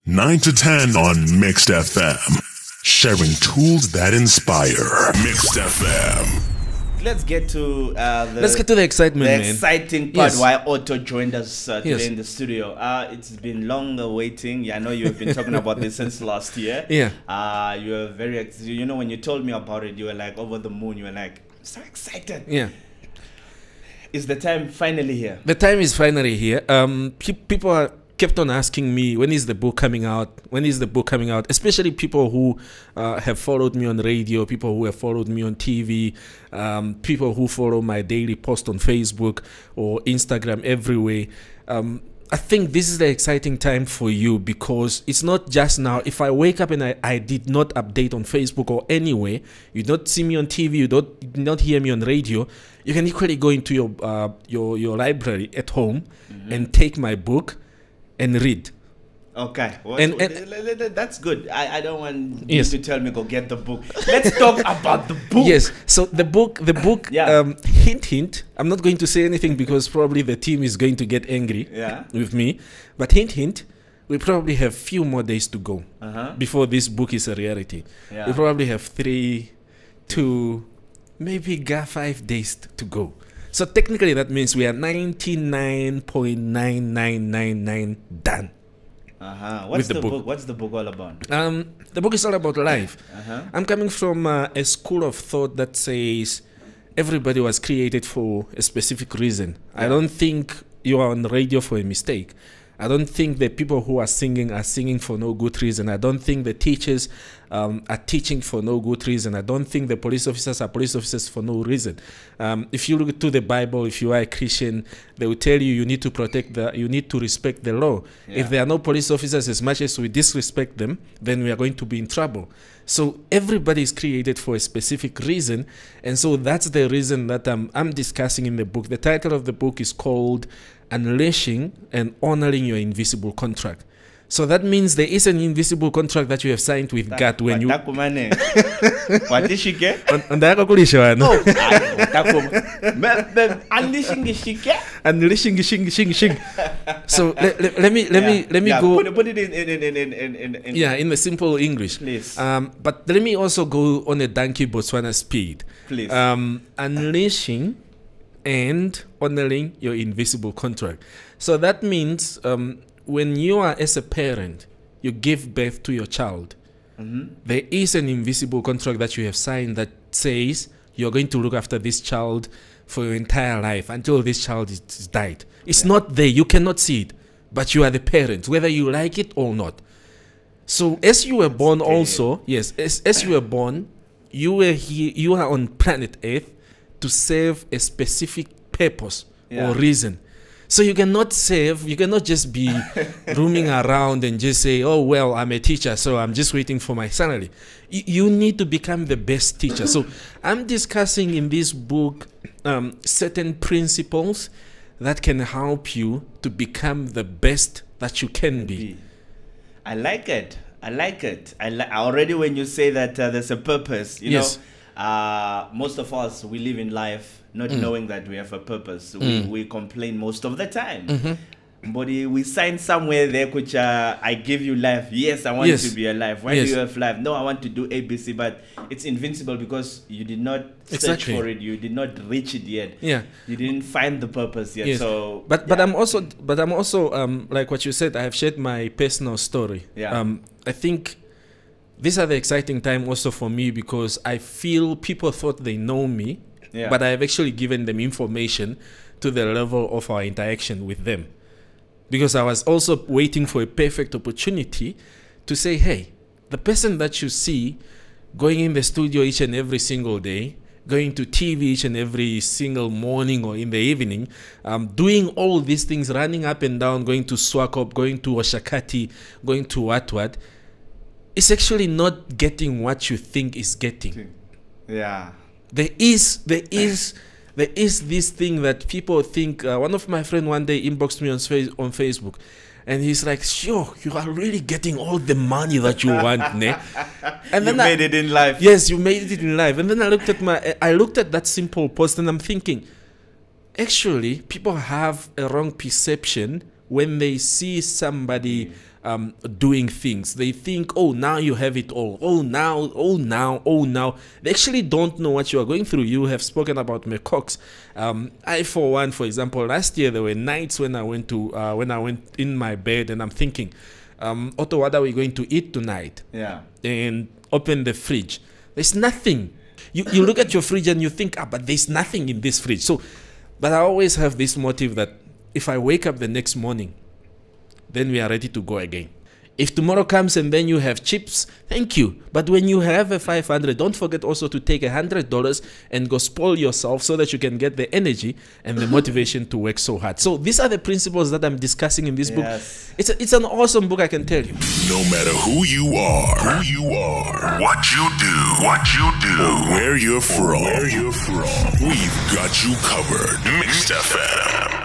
9 to 10 on Miexd FM. Sharing tools that inspire. Miexd FM. Let's get to the excitement, man. Exciting part. Yes. Why Otto joined us today Yes. in the studio. It's been long waiting. Yeah, I know you've been talking about this since last year. Yeah. You were very you know, when you told me about it, you were like over the moon. You were like, I'm so excited. Yeah. Is the time finally here? The time is finally here. People are kept on asking me, when is the book coming out? When is the book coming out? Especially people who have followed me on radio, people who have followed me on TV, people who follow my daily post on Facebook or Instagram, everywhere. I think this is the exciting time for you, because it's not just now. If I wake up and I did not update on Facebook or anywhere, you don't see me on TV, you did not hear me on radio, you can equally go into your library at home and take my book and read. Okay, And that's good. I don't want Yes. you to tell me go get the book. Let's talk about the book. Yes. So the book. Yeah. Hint. I'm not going to say anything because probably the team is going to get angry with me. But hint. We probably have few more days to go before this book is a reality. Yeah. We probably have 3 to maybe 5 days to go. So technically that means we are 99.9999 done. What's the the book. book? What's the book all about? The book is all about life. I'm coming from a school of thought that says everybody was created for a specific reason. I don't think you are on the radio for a mistake. I don't think the people who are singing for no good reason. I don't think the teachers are teaching for no good reason. I don't think the police officers are police officers for no reason. If you look to the Bible, if you are a Christian, they will tell you need to you need to respect the law. Yeah. If there are no police officers, as much as we disrespect them, then we are going to be in trouble. So everybody is created for a specific reason, and so that's the reason that I'm discussing in the book. The title of the book is called Unleashing and Honoring Your Invisible Contract. So that means there is an invisible contract that you have signed with God when you... What did she get? Unleashing shing. So let me go. Put it in In the simple English. Please. But let me also go on a donkey Botswana speed. Please. Unleashing and honoring your invisible contract. So that means when you are, as a parent, you give birth to your child, there is an invisible contract that you have signed that says you're going to look after this child for your entire life until this child is died. It's not there. You cannot see it, but you are the parent, whether you like it or not. So as you were born also, yes, as you were born, you were here, you are on planet Earth to serve a specific purpose or reason. So you cannot just be roaming around and just say, oh, well, I'm a teacher, so I'm just waiting for my salary. You need to become the best teacher. So I'm discussing in this book certain principles that can help you to become the best that you can be. I like it. Already when you say that there's a purpose, you know, most of us, we live in life not knowing that we have a purpose. We complain most of the time. But we sign somewhere there, which I give you life. Yes, I want you to be alive. Why do you have life? No, I want to do ABC, but it's invincible because you did not search for it. You did not reach it yet. Yeah, you didn't find the purpose yet. So, but I'm also like what you said. I have shared my personal story. I think these are the exciting time also for me, because I feel people thought they know me, but I have actually given them information to the level of our interaction with them. Because I was also waiting for a perfect opportunity to say, hey, the person that you see going in the studio each and every single day, going to TV each and every single morning or in the evening, doing all these things, running up and down, going to Swakop, going to Oshakati, going to what, it's actually not getting what you think is getting. Yeah. There is this thing that people think. One of my friends one day inboxed me on Facebook, and he's like, "Sure, you are really getting all the money that you want, ne?" And then you made it in life. Yes, you made it in life. And then I looked at that simple post, and I'm thinking, actually, people have a wrong perception when they see somebody doing things. They think, oh, now you have it all. Oh, now, oh, now, oh, now. They actually don't know what you are going through. You have spoken about Miexd. I, for one, for example, last year there were nights when I went in my bed and I'm thinking, Otto, what are we going to eat tonight? Yeah. And open the fridge. There's nothing. You look at your fridge and you think, but there's nothing in this fridge. So, but I always have this motive that if I wake up the next morning, then we are ready to go again. If tomorrow comes and then you have chips, thank you. But when you have a 500, don't forget also to take $100 and go spoil yourself so that you can get the energy and the motivation to work so hard. So these are the principles that I'm discussing in this book. It's an awesome book, I can tell you. No matter who you are, what you do, or where you're from, we've got you covered. Miexd FM.